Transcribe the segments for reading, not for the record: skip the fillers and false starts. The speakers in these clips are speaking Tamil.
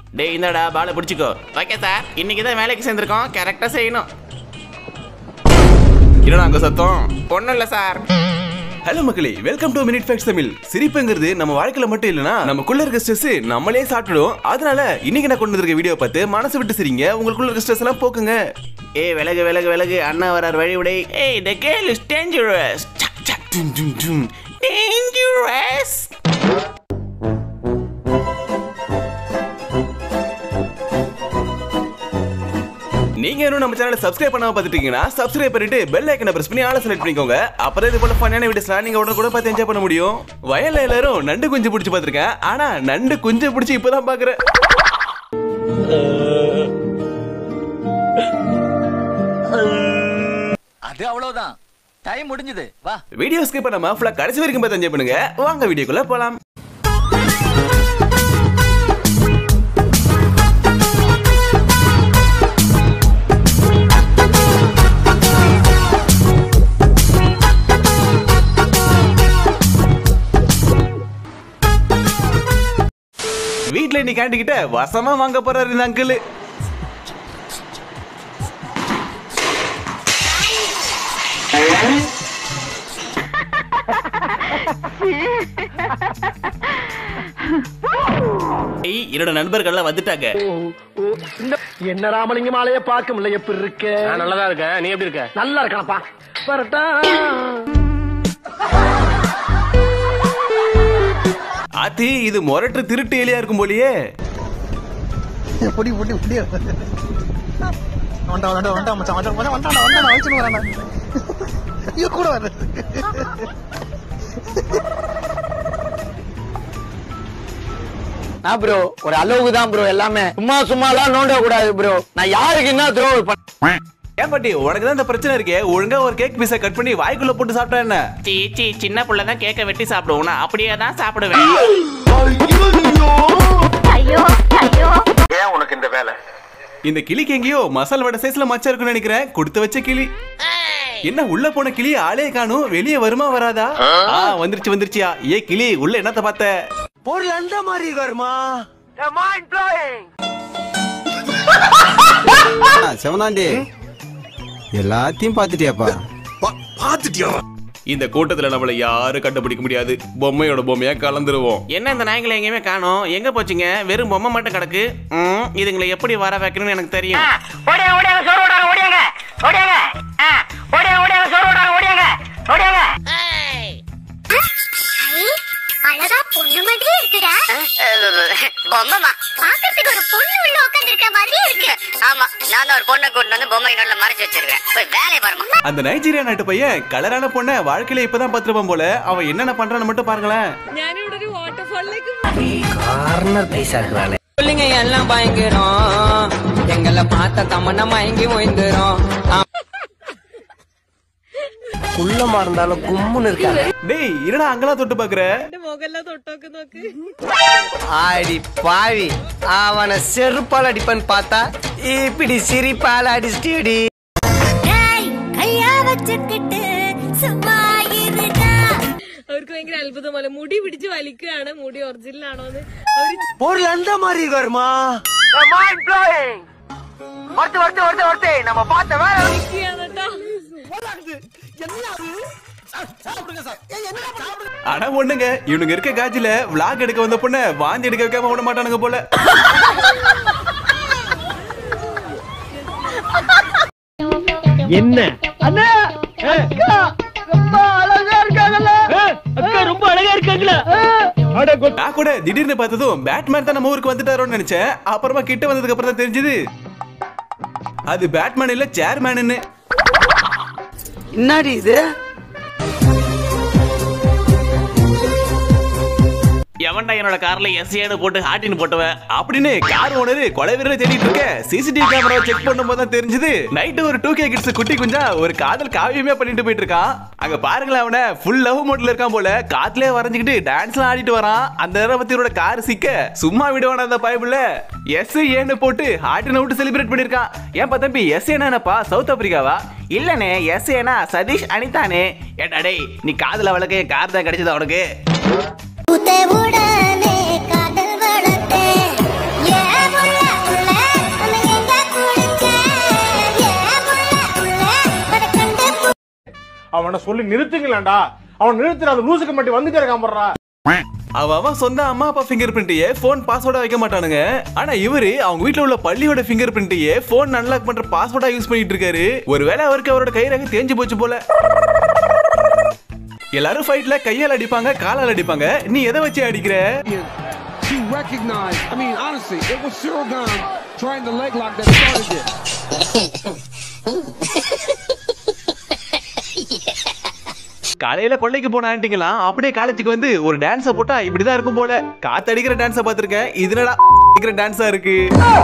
டேய் இந்தடா பாலை பிடிச்சிக்கோ. ஓகே சார், இன்னைக்கு தான் வேலைக்கு சேர்ந்துருக்கோம், கரெக்டாக செய்யணும். என்னடா அங்கே சத்தம்? ஒன்றும் இல்லை சார். ஹலோ மக்களே, welcome to minute facts Tamil. சிரிப்புங்கிறது நம்ம வாழ்க்கையில மட்டும் இல்லைன்னா நமக்குள்ள இருக்க ஸ்ட்ரெஸ் நம்மளே சாப்பிடும். அதனால இன்னைக்கு நான் கொண்டு வந்திருக்க வீடியோ பார்த்து மனசு விட்டு சிரிங்க, உங்களுக்குள்ள இருக்க ஸ்ட்ரெஸ் எல்லாம் போக்குங்க. ஏய் விலகு விலகு விலகு, அண்ணா வரார் வழி விடை. ஏய் the girl is dangerous. Dangerous. நீங்க இன்னும் நம்ம சேனலை சப்ஸ்கிரைப் பண்ணாம பார்த்துட்டீங்கன்னா சப்ஸ்கிரைப் பண்ணிட்டு பெல் ஐக்கனை பிரஸ் பண்ணி ஆள செலக்ட் பண்ணிக்கோங்க. அப்பதான் இது போல ஃபன்னான வீடியோஸ்லாம் நீங்க உடனே கூட பார்த்து என்ஜாய் பண்ண முடியும். வயல்ல எல்லாரும் நண்டு குஞ்சு பிடிச்சி பார்த்திருக்கேன், ஆனா நண்டு குஞ்சு பிடிச்சி இப்பதான் பாக்குறேன். அது அவ்வளவுதான், டைம் முடிஞ்சது. வா, வீடியோ ஸ்கிப் பண்ணாம ஃபுல்லா கடைசி வரைக்கும் பார்த்து என்ஜாய் பண்ணுங்க. வாங்க வீடியோக்குள்ள போலாம். வீட்ல நீ கேண்டிக்கிட்ட வசமா வாங்க போறாரு இந்த அங்கிள். என்னோட நண்பர்கள் வந்துட்டாங்க. என்ன ராமலிங்கம் ஆலைய பார்க்க முடியல, எப்படி இருக்க? நல்லதா இருக்க, நீ எப்படி இருக்க? நல்லா இருக்கானப்பா. அது இது மொரட்டு திருட்டு எலியா இருக்கும் போலியே. நான் ப்ரோ ஒரு அளவுக்கு தான் ப்ரோ, எல்லாமே சும்மா சும்மாலாம் நோண்ட கூடாது ப்ரோ. நான் யாருக்கு என்ன த்ரோ ஏன் பாட்டி உனக்கு தான் இந்த பிரச்சனை இருக்கே, ஒழுங்கா ஒரு கேக் பீஸை கட் பண்ணி வாய்க்குள்ள போட்டு சாப்பிட்டா என்ன? சீ சின்ன புள்ள தான் கேக்க வெட்டி சாப்பிடுவோம், நான் அப்படியே தான் சாப்பிடுவேன். ஏன் உனக்கு இந்த வேலை? இந்த கிளிக்கு எங்கேயோ மசால் வடை சைஸ்ல மச்சா இருக்குன்னு நினைக்கிறேன். கொடுத்து வச்ச கிளி என்ன உள்ள போன கிளி ஆளே காணும், வெளியே வருமா வராதா? வந்துருச்சு வந்துருச்சியா. ஏ கிளி உள்ள என்னத்த பார்த்த? பொருள் அந்த மாதிரி வருமா? செவனாண்டி எல்லாத்தையும் பாத்துட்டியாப்பா? பாத்துட்டியா? இந்த கூட்டத்துல நம்மள யாரும் கண்டுபிடிக்க முடியாது, பொம்மையோட பொம்மையா கலந்துருவோம். என்ன இந்த நாய்களை எங்கேயுமே காணோம், எங்க போச்சுங்க? வெறும் பொம்மை மட்டும் கிடக்கு. இதுங்களை எப்படி வர வைக்கணும்னு எனக்கு தெரியும். அழகா பொண்ணு மாதிரி இருக்குடா. பொம்மைமா பாக்கிறதுக்கு ஒரு பொண்ணு உள்ள உட்கார்ந்திருக்க மாதிரியே இருக்கு. ஆமா, நான் ஒரு பொண்ணை கூட்டிட்டு வந்து பொம்மை நடுவுல மறைச்சு வச்சிருக்கேன். போய் வேலைய பாருமா. அந்த நைஜீரியா நாட்டு பையன் கலரான பொண்ணை வாழ்க்கையில இப்பதான் பாத்துருப்பான் போல. அவன் என்னென்ன பண்றான்னு மட்டும் பாருங்களேன். ഞാനിവിടെ ഒരു വാട്ടർഫാളിലേക്ക് கார்னர் பைசா இருக்கிறானே. பிள்ளைங்க எல்லாம் பயங்கரம், எங்களை பார்த்த தமன்னா மயங்கி ஓய்ந்துரும். குள்ளமா இருந்தாலும் கும்முன்னு இருக்காங்க. டேய் என்னடா அங்கெல்லாம் தொட்டு பாக்குற? മുഖെല്ലാം തൊട്ടൊക്കെ നോക്ക്. ஆடி பாவி, அவனை செருப்பால் அடிப்பான்னு பார்த்தா இப்படி சிரிப்பால் அடிச்சிட்டி. கையா வச்சுக்கிட்டு சும்மா இருடா. അവർക്ക് ഭയങ്കര അത്ഭുതം പോലെ മുടി പിടിച്ച് വലിക്കുകയാണ്, മുടി ഒറിജിനൽ ആണോന്ന് അവര്. பொருள் அந்த மாதிரி வருமா? நம்ம பார்த்த வேலை ஆனா ஒண்ணுங்க, இவனுங்க இருக்க காட்சியில விளாக் எடுக்க வந்த பொண்ண வாந்தி எடுக்க வைக்காம விட மாட்டானுங்க போல. என்ன அண்ணா, அக்கா ரொம்ப அழகா இருக்காங்கல்ல? அக்கா ரொம்ப அழகா இருக்காங்களா? நான் கூட திடீர்னு பார்த்ததும் பேட்மேன் தான் நம்ம ஊருக்கு வந்துட்டாரோன்னு நினைச்சேன். அப்புறமா கிட்ட வந்ததுக்கு அப்புறம் தான் தெரிஞ்சது அது பேட்மேன் இல்ல சேர்மேன்னு. என்னடி இது? எவன்டா என்னோட கார்ல எஸ்ஏன்னு போட்டு ஹாட்டின்னு போட்டவன் அப்படின்னு கார் ஓனரு கொலை வீரரை தேடிட்டு இருக்க. சிசிடிவி கேமரா செக் பண்ணும்போது தான் தெரிஞ்சது நைட்டு ஒரு 2K கிட்ஸ் குட்டி குஞ்சா ஒரு காதல் காவியமே பண்ணிட்டு போயிட்டு இருக்கான். அங்க பாருங்களேன், அவனை ஃபுல் லவ் மோட்ல இருக்கான் போல. காத்துலயே வரைஞ்சுக்கிட்டு டான்ஸ்லாம் ஆடிட்டு வரான். அந்த நேரத்தினோட கார் சிக்க சும்மா விடுவான அந்த பைபிள்ல எஸ்ஏன்னு போட்டு ஹாட்டினை விட்டு செலிப்ரேட் பண்ணிருக்கான். ஏன் தம்பி எஸ்ஏனா என்னப்பா, சவுத் ஆப்பிரிக்காவா? இல்லனே, எஸ்ஏனா சதீஷ் அனிதானே. ஏடா டேய், நீ காதல வழக்க கார் தான் கிடைச்சது அவனுக்கு. உடனே காதல் வளர்த்தே அவனை சொல்லி நிறுத்துங்களேன்டா. அவன் நிறுத்துற அந்த லூசுக்கு மட்டும் வந்துட்டே இருக்கான் போடுறா. அவன் சொந்த அம்மா அப்பா ஃபிங்கர் பிரிண்ட்டையே போன் பாஸ்வேர்டா வைக்க மாட்டானுங்க. ஆனா இவரு அவங்க வீட்டுல உள்ள பள்ளியோட ஃபிங்கர் பிரிண்ட்டையே போன் அன்லாக் பண்ற பாஸ்வேர்டா யூஸ் பண்ணிட்டு இருக்காரு. ஒருவேளை அவருக்கு அவரோட கைரேகை தேஞ்சு போச்சு போல. எல்லாரும் ஃபைட்ல கையால அடிப்பாங்க, காலால அடிப்பாங்க. நீ எதை வச்சு அடிக்கிற? She recognized, I mean, honestly, it was Shurigan trying to leg lock that started it. காலையில கொள்ளைக்கு போன ஆண்டிங்களாம் அப்படியே காலேஜுக்கு வந்து ஒரு டான்ஸ போட்டா இப்படிதான் இருக்கும் போல. காத்தடிக்கிற டான்ஸ பாத்திருக்கேன், இதுனடா அடிக்கிற டான்ஸா இருக்கு.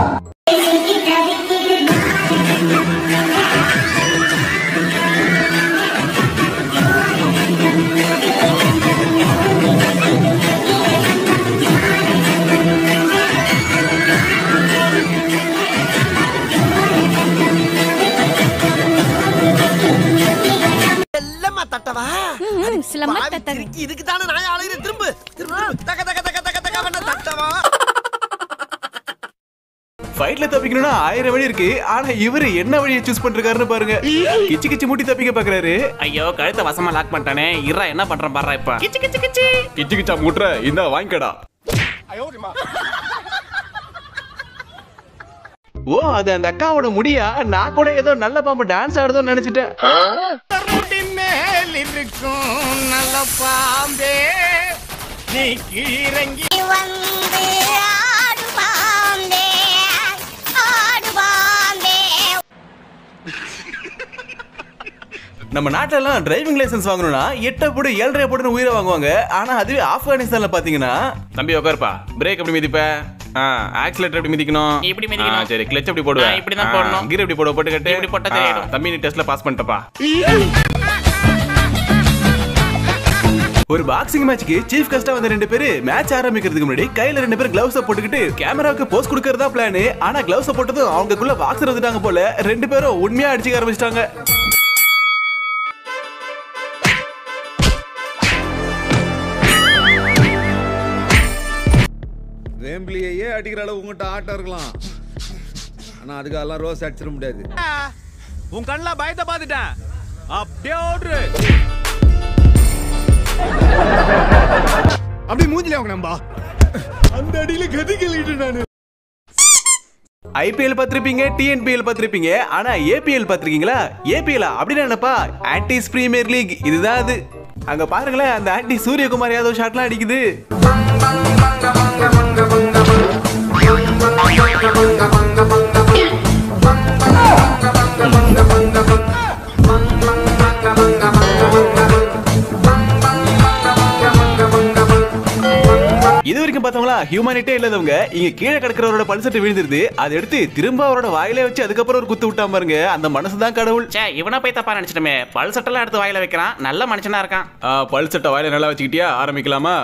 ஃபைட்ல தப்பிக்கணும்னா 1000 வழி இருக்கு. ஆனா இவரு என்ன வழியை சூஸ் பண்றாருன்னு பாருங்க. கிச்சி கிச்சி மூட்டி தப்பிக்க பாக்குறாரு. ஐயோ கழுத்தை வசமா லாக் பண்ணிட்டானே. இறா என்ன பண்றேன் பாரு. இப்ப கிச்சி கிச்சி கிச்சி கிச்சி கிச்சா மூட்ற இந்த வாங்கிக்கடா. ஓ அது அந்த அக்காவோட முடியா? நான் கூட ஏதோ நல்ல பாம்பு டான்ஸ் ஆடுதோன்னு நினைச்சிட்டேன். நல்ல பாம்பே நீ கீழறங்கி வந்து ஆடு பாம்பே ஆடு பாம்பே. நம்ம நாட்டுல எல்லாம் டிரைவிங் லைசென்ஸ் வாங்கணும்னா 8 போடு 7.5 போடுன்னு உயிரை வாங்குவாங்க. ஆனா அதுவே ஆப்கானிஸ்தான்ல பாத்தீங்கன்னா தம்பி உட்காருப்பா, பிரேக் எப்படி மிதிப்ப, ஆக்சிலேட்டர் எப்படி மிதிக்கணும், இப்படி மிதிக்கணும், சரி கிளட்ச் எப்படி போடுவ, இப்படி தான் போடணும், கீர் எப்படி போடுவ, போட்டு கட்டு, இப்படி போட்டா தெரியும். தம்பி நீ டெஸ்ட்ல பாஸ் பண்ணிட்டப்பா. ஒரு பாக்ஸிங் மேட்ச்க்கு சீஃப் கெஸ்டா வந்த 2 பேரு மேட்ச் ஆரம்பிக்கிறதுக்கு முன்னாடி கையில 2 பேர் கிளவுஸ் போட்டுக்கிட்டு கேமராவுக்கு போஸ் கொடுக்கறதா பிளான். ஆனா கிளவுஸ் போட்டதும் அவங்களுக்குள்ள பாக்ஸர் வந்துட்டாங்க போல. 2 பேரும் உண்மையா அடிச்சுக்க ஆரம்பிச்சிட்டாங்க. வேம்பிலியே அடிக்கிற அளவு உங்ககிட்ட ஆட்டம் இருக்கலாம். ஆனா அதுக்கெல்லாம் ரோஸ் அடிச்சிட முடியாது. உன் கண்ணுல பயத்தை பார்த்துட்டேன். அப்படியே ஓடுற அப்படி மூஞ்சில அவங்க நம்பா அந்த அடியில கதி கேளிட்டு நானு. ஐபிஎல் பாத்திருப்பீங்க, டிஎன்பிஎல் பாத்திருப்பீங்க, ஆனா ஏபிஎல் பாத்திருக்கீங்களா? ஏபிஎல் அப்படின்னு என்னப்பா? Aunties premier league. இதுதான் அது. அங்க பாருங்களேன், அந்த ஆன்டி சூரியகுமார் யாதவ் ஷாட்லாம் அடிக்குது. இது வரைக்கும் பார்த்தவங்களா ஹியூமனிட்டே இல்லாதவங்க இங்க கீழே கிடக்கிறவரோட பல்செட் விழுந்துருது. அதை எடுத்து திரும்ப அவரோட வாயில வச்சு அதுக்கப்புறம் ஒரு குத்து விட்டா பாருங்க. அந்த மனசுதான் கடவுள். இவனா போய் தப்பா நினைச்சிட்டமே. பல்செட்டெல்லாம் எடுத்து வாயில வைக்கிறான். நல்ல மனுஷனா இருக்கான். பல்செட்டை வாயில நல்லா வச்சுக்கிட்டியா? ஆரம்பிக்கலாமா?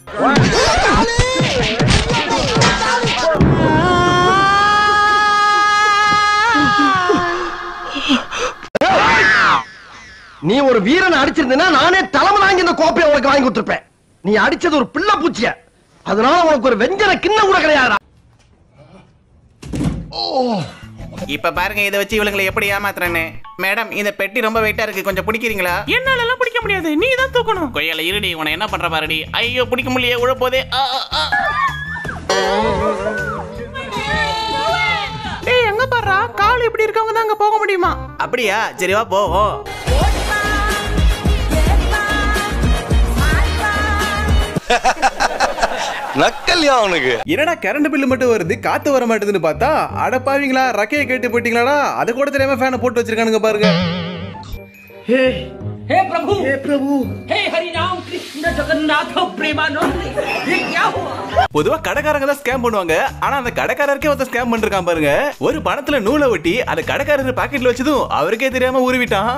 நீ ஒரு வீரனை அடிச்சிருந்தா நானே தலைமை வாங்கி இந்த கோப்பையை உனக்கு வாங்கி கொடுத்திருப்பேன். நீ அடிச்சது ஒரு பிள்ளை பூச்சிய, அதனால உனக்கு ஒரு வெஞ்சன கிண்ணம் கூட கிடையாதா? இப்ப பாருங்க இதை வச்சு இவங்களை எப்படி ஏமாத்துறேன்னு. மேடம் இந்த பெட்டி ரொம்ப வெயிட்டா இருக்கு, கொஞ்சம் பிடிக்கிறீங்களா? என்னால எல்லாம் பிடிக்க முடியாது, நீ தான் தூக்கணும். கொய்யால இருடி, உன என்ன பண்ற பாருடி. ஐயோ பிடிக்க முடியல, உழப்போதே. டேய் எங்க பாறா, கால் இப்படி இருக்கவங்க தான் அங்க போக முடியுமா? அப்படியா? சரி வா போவோம். நக்கல்யா அவனுக்கு. என்னடா கரண்ட் பில்லு மட்டும் வருது, காத்து வர மாட்டேதுன்னு பார்த்தா அடப்பாவீங்களா ரக்கையை கேட்டு போயிட்டீங்களாடா? அது கூட தெரியாம ஃபேனை போட்டு வச்சிருக்கானுங்க பாருங்க. हे प्रभु, हे प्रभु, हे हरि राम कृष्ण जगन्नाथ प्रेमानंद, ये क्या हुआ? பொதுவா கடைக்காரங்க தான் ஸ்கேம் பண்ணுவாங்க. ஆனா அந்த கடைக்காரருக்கே ஒருத்தர் ஸ்கேம் பண்ணிருக்கான் பாருங்க. ஒரு பணத்துல நூலை ஒட்டி அந்த கடைக்காரர் பாக்கெட்ல வச்சதும் அவருக்கே தெரியாம உருவிட்டான்.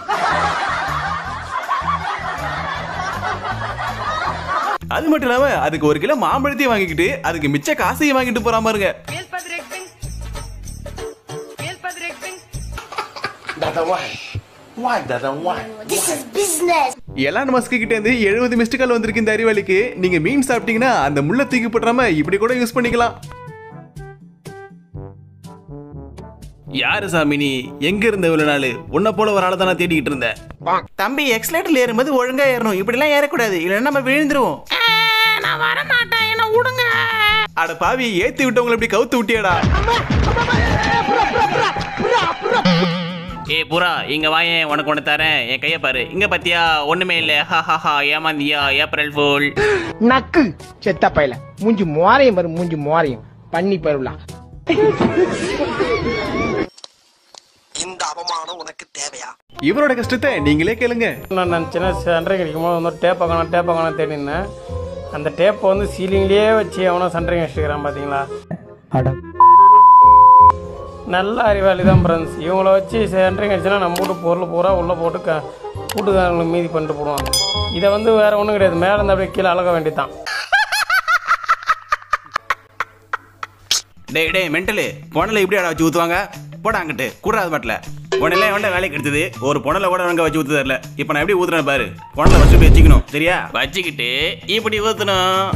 அது மட்டும் இல்லாம அதுக்கு 1 கிலோ மாம்பழத்தையும் வாங்கிக்கிட்டு அதுக்கு மிச்ச காசையும் வாங்கிட்டு போறான் பாருங்க. எலான் மஸ்க் கிட்ட இருந்து 70 மிஸ்டு கால் வந்திருக்கு இந்த அறிவாளிக்கு. நீங்க மீன் சாப்பிட்டீங்கன்னா அந்த முள்ள தூக்கி போட்டுறாம இப்படி கூட யூஸ் பண்ணிக்கலாம். யாரு சாமி நீ? எங்க இருந்த இவ்வளவு நாள்? உன்ன போல ஒரு ஆளை தான் தேடிக்கிட்டு இருந்தேன். தம்பி எக்ஸ்லேட்டர்ல ஏறும்போது ஒழுங்கா ஏறணும், இப்படி எல்லாம் ஏறக்கூடாது, இல்லைன்னா நம்ம விழுந்துருவோம். நான் வர மாட்டேன், என்ன விடுங்க. அட பாவி, ஏத்தி விட்டவங்களை இப்படி கவுத்து விட்டியாடா. ஏ புறா, இங்க வாயேன், உனக்கு ஒண்ணு தரேன். என் கைய பாரு, இங்க பாத்தியா, ஒண்ணுமே இல்ல. ஹஹஹா, ஏமாந்தியா, ஏப்ரல் ஃபூல். நக்கு செத்த பையல, மூஞ்சி மோரையும் பாரு, மூஞ்சி மோரையும் பண்ணி பருவலாம். இந்த அவமானம் உனக்கு தேவையா? இவரோட கஷ்டத்தை நீங்களே கேளுங்க. நான் சின்ன சண்டை கிடைக்கும் போது வந்து டேப் ஆகணும் தேடினேன். அந்த டேப்பை வந்து சீலிங்லேயே வச்சு அவனை சண்டை வச்சுக்கிறான் பார்த்தீங்களா. நல்ல அறிவாளி தான் ஃப்ரெண்ட்ஸ். இவங்கள வச்சு சண்டை கழிச்சுன்னா நம்ம வீட்டு பொருள் பூரா உள்ளே போட்டு வீட்டுக்காரங்களுக்கு மீதி பண்ணிட்டு போடுவாங்க. இதை வந்து வேற ஒன்றும் கிடையாது, மேலே இருந்து அப்படியே கீழே அழக வேண்டியதான். டேய் மென்டலு, பொண்ணல இப்படி அட வச்சு ஊற்றுவாங்க. போட அங்கிட்டு கூடாது மாட்டில் பொண்ணெல்லாம் வேண்டாம் வேலைக்கு எடுத்தது. ஒரு பொண்ணல கூட அங்கே வச்சு ஊற்று தரல. இப்போ நான் எப்படி ஊற்றுறேன் பாரு. பொண்ணல வச்சு வச்சுக்கணும், சரியா? வச்சுக்கிட்டு இப்படி ஊற்றணும்.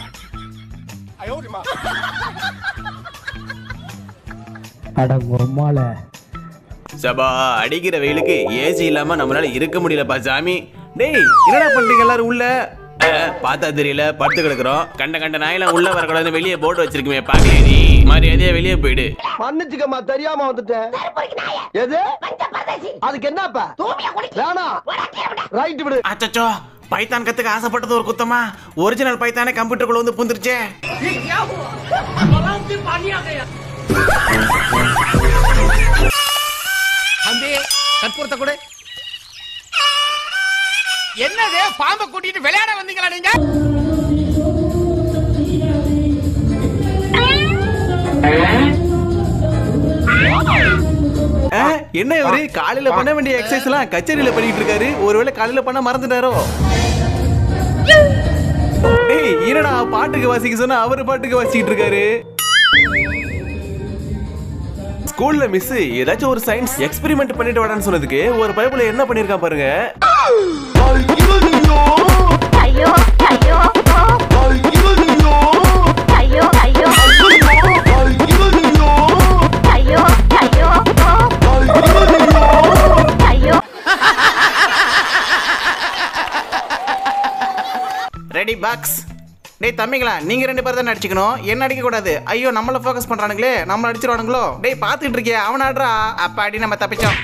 சபா, அடிக்கிற வெயிலுக்கு ஏசி இல்லாம நம்மளால இருக்க முடியலப்பா சாமி. டேய், என்னடா பண்றீங்க எல்லாரும் உள்ள? பார்த்தா தெரியல, படுத்து கிடக்குறோம். கண்ட நாயெல்லாம் உள்ள வரக்கூடாது, வெளியே போட்டு வச்சிருக்குமே, பாக்கலையே நீ? மரியாதையா வெளியே போயிடு. மன்னிச்சுக்கம்மா, தெரியாம வந்துட்டேன். எது அதுக்கு என்னப்பா? வேணாம், ரைட் விடு. அச்சச்சோ, பைத்தான் கத்துக்க ஆசைப்பட்டது ஒரு குத்தமா? ஒரிஜினல் பைத்தானே கம்ப்யூட்டருக்குள்ள வந்து புந்துருச்சே. கற்பூரத்தை கூட என்னது, பாம்பை கூட்டிட்டு விளையாட வந்தீங்களா நீங்க? என்ன இவரு காலையில பண்ண வேண்டிய எக்ஸசைஸ் எல்லாம் கச்சேரியில பண்ணிட்டு இருக்காரு? ஒருவேளை காலையில பண்ண மறந்துட்டாரோ? டேய், என்னடா பாட்டுக்கு வாசிக்க சொன்னா அவரு பாட்டுக்கு வாசிக்கிட்டு இருக்காரு. ஸ்கூல்ல மிஸ் ஏதாச்சும் ஒரு சயின்ஸ் எக்ஸ்பெரிமெண்ட் பண்ணிட்டு வாடான்னு சொன்னதுக்கு ஒரு பைப்புல என்ன பண்ணிருக்கான் பாருங்க. ஐயோ ஐயோ ஐயோ ஐயோ ரெடி பாக்ஸ். டேய் தம்பிங்களா, நீங்க ரெண்டு பேர் தான் அடிச்சுக்கணும், என்ன அடிக்க கூடாது. ஐயோ, நம்மள ஃபோக்கஸ் பண்றானுங்களே, நம்மள அடிச்சிருவானுங்களோ. டேய் பாத்துக்கிட்டு இருக்கியா, அவன் ஆடுறா. அப்ப அடி, நம்ம தப்பிச்சோம்.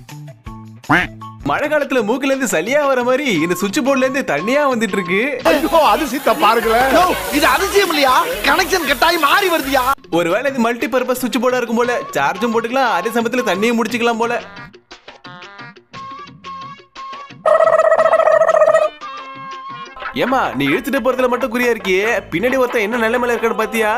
மழை காலத்துல மூக்குல இருந்து சளியா வர மாதிரி இந்த சுவிட்ச் போர்ட்ல இருந்து தண்ணியா வந்துட்டு இருக்கு. அதிசயத்தை பாருங்களேன். இது அதிசயம் இல்லையா? கனெக்ஷன் கட்டாயி மாறி வருதியா? ஒருவேளை இது மல்டி பர்பஸ் சுவிட்ச் போர்டா இருக்கும் போல. சார்ஜும் போட்டுக்கலாம், அதே சமயத்துல தண்ணியும் முடிச்சுக்கலாம் போல. ஏமா, நீ இழுத்துட்டு போறதுல மட்டும் குறியா இருக்கியே, பின்னாடி ஒருத்தன் என்ன நிலைமையில இருக்கான்னு பாத்தியா?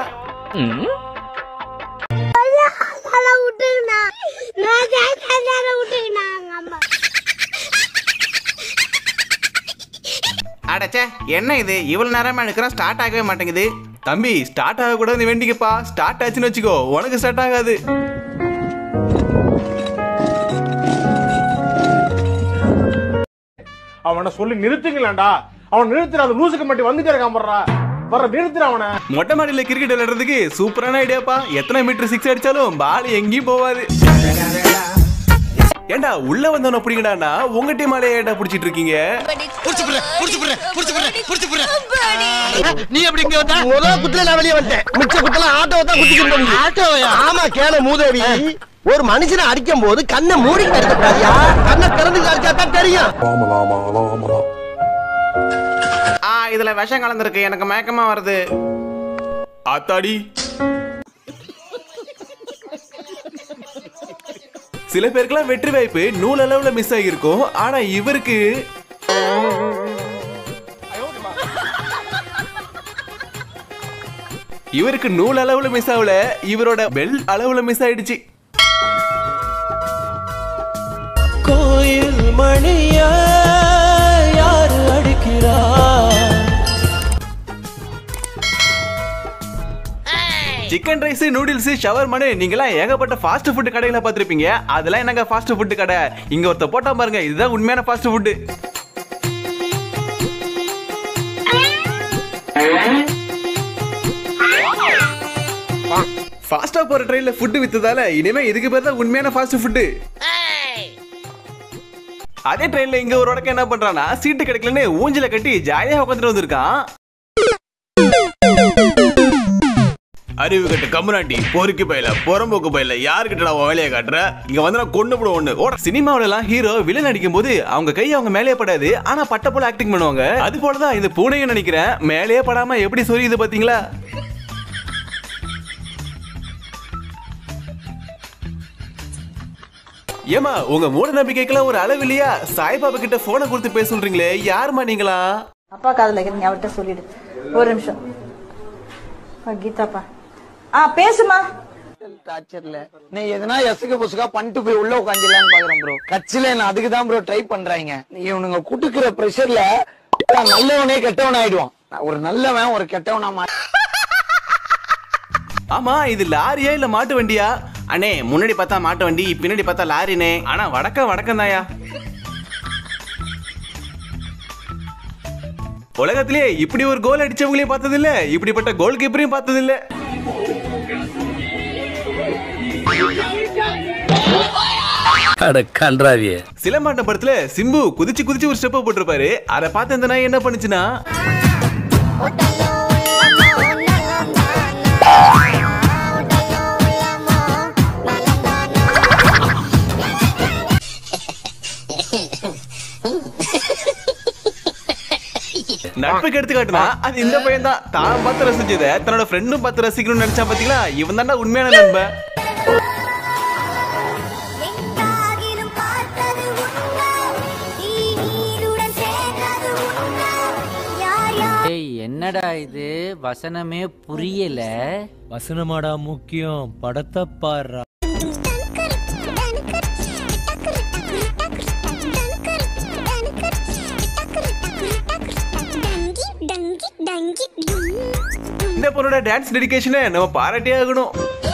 அடச்சே, என்ன இது இவ்வளவு நேரமா எடுக்கிறோம், ஸ்டார்ட் ஆகவே மாட்டேங்குது. தம்பி, ஸ்டார்ட் ஆக கூடாதுன்னு வேண்டிக்கப்பா. ஸ்டார்ட் ஆச்சுன்னு வச்சுக்கோ, உனக்கு ஸ்டார்ட் ஆகாது. அவனை சொல்லி நிறுத்துங்களேன்டா. அவன் நிறுத்துற, அது லூசுக்கு மட்டும் வந்துட்டே இருக்கான் போடுறா. வர நிறுத்துற அவனை. மொட்டை மாடியில கிரிக்கெட் விளையாடுறதுக்கு சூப்பரான ஐடியாப்பா. எத்தனை மீட்டர் சிக்ஸ் அடிச்சாலும் பால் எங்கேயும் போவாது. ஏண்டா உள்ள வந்தவன பிடிங்கடா, உங்க டீம் ஆளே ஏண்டா பிடிச்சிட்டு இருக்கீங்க? நீ எப்படி இங்க வந்த? முதல் குத்துல நான் வெளியே வந்தேன், மிச்ச குத்துல ஆட்டோவை தான் குத்திக்கிட்டு வந்தீங்க. ஆட்டோவையா? ஆமா, கேள மூதேவி. ஒரு மனுஷனை அடிக்கும் போது கண்ணை மூடி கடிக்கக்கூடாதியா? கண்ணை திறந்து காமிச்சா தான் தெரியும். இதுல விஷம் கலந்துருக்கு, எனக்கு மயக்கமா வருது. ஆத்தாடி. சில பேருக்குலாம் வெற்றி வாய்ப்பு நூல் அளவுல மிஸ் ஆகியிருக்கும். ஆனா இவருக்கு நூல் அளவுல மிஸ் ஆகல, இவரோட பெல் அளவுல மிஸ் ஆயிடுச்சு. கோயில் மணியா யாரு அடிக்கிறா? சிக்கன் ரைஸ், நூடுல்ஸ், ஷவர்மானு நீங்களாம் ஏகப்பட்ட ஃபாஸ்ட் ஃபுட் கடைகளை பார்த்திருப்பீங்க. அதெல்லாம் என்னங்க ஃபாஸ்ட் ஃபுட் கடை? இங்க ஒருத்த போட்டா பாருங்க, இதுதான் உண்மையான ஃபாஸ்ட் ஃபுட். ஃபாஸ்டா போற ட்ரெயின்ல ஃபுட் வித்ததால இனிமே இதுக்கு பேர் தான் உண்மையான ஃபாஸ்ட் ஃபுட். அதே ட்ரெயின்ல இங்க ஒரு உடக்க என்ன பண்றானா சீட்டு கிடைக்கலன்னு ஊஞ்சில கட்டி ஜாலியா உட்காந்துட்டு வந்திருக்கான். அறிவு கட்ட கம்முனாட்டி பொறுக்கி பயில புறம்போக்கு பயில யாருக்கிட்ட வேலையை காட்டுற இங்க வந்து கொண்டு போட ஒண்ணு ஓட. சினிமாவில எல்லாம் ஹீரோ வில்லன் அடிக்கும் போது அவங்க கை அவங்க மேலே படாது, ஆனா பட்ட போல ஆக்டிங் பண்ணுவாங்க. அது போலதான் இந்த பூனையும் நினைக்கிறேன், மேலேயே படாம எப்படி சொரியுது பாத்தீங்களா? ஏமா உங்க மூட நம்பிக்கைக்கெல்லாம் ஒரு அளவு இல்லையா? சாய்பாபா கிட்ட போனை கொடுத்து பேச சொல்றீங்களே, யாருமா நீங்களா? அப்பா காதுல இருக்கிறீங்க, அவர்கிட்ட சொல்லிடு. ஒரு நிமிஷம். கீதாப்பா பேசுமா. டார்ச்சர்ல நீ எதனா எசுக்கு புசுக்கா பண்ணிட்டு போய் உள்ள உட்காந்துலான்னு பாக்குறேன் ப்ரோ. கட்சியில நான் அதுக்கு தான் ப்ரோ ட்ரை பண்றாங்க. இவனுங்க குட்டுக்கிற பிரஷர்ல நல்லவனே கெட்டவன் ஆயிடுவான். ஒரு நல்லவன் ஒரு கெட்டவனா. ஆமா இது லாரியா இல்ல மாட்டு வண்டியா? அண்ணே முன்னாடி பார்த்தா மாட்டு வண்டி, பின்னாடி பார்த்தா லாரினே. ஆனா வடக்கம் தாயா. உலகத்திலே இப்படி ஒரு கோல் அடிச்சவங்களையும் பார்த்தது இல்ல, இப்படிப்பட்ட கோல் கீப்பரையும் பார்த்தது இல்ல. சிலம்பாட்டம் படத்துல சிம்பு குதிச்சு ஒரு ஸ்டெப் போட்டிருப்பாரு. அதை பார்த்து இந்த நாய் என்ன பண்ணுச்சுன்னா நட்புக்கு எடுத்துக்காட்டுனா அது இந்த பையன் தான். தான் பார்த்து ரசிச்சத தன்னோட ஃப்ரெண்டும் பார்த்து ரசிக்கணும்னு நினைச்சா பாத்தீங்களா? இவன் தான்டா உண்மையான நண்பன். என்னடா இது வசனமே புரியல. வசனமாடா முக்கியம், படத்தை பாரு. இந்த பொண்ணோட டான்ஸ் டெடிகேஷனை நம்ம பாராட்டியே ஆகணும்.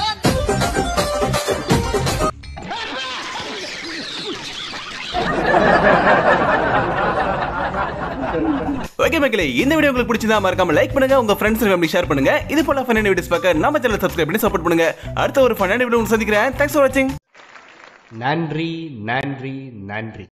ஓகே மக்களே, இந்த வீடியோ உங்களுக்கு பிடிச்சிருந்தா மறக்காம லைக் பண்ணுங்க, உங்க ஃப்ரெண்ட்ஸ் அண்ட் ஃபேமிலி ஷேர் பண்ணுங்க. இது போல ஃபன்னான வீடியோஸ் பார்க்க நம்ம சேனலை சப்ஸ்கிரைப் பண்ணி சப்போர்ட் பண்ணுங்க. அடுத்த ஒரு ஃபன்னான வீடியோ உங்களுக்கு சந்திக்கிறேன். தேங்க்ஸ் ஃபார் வாட்சிங். நன்றி நன்றி நன்றி.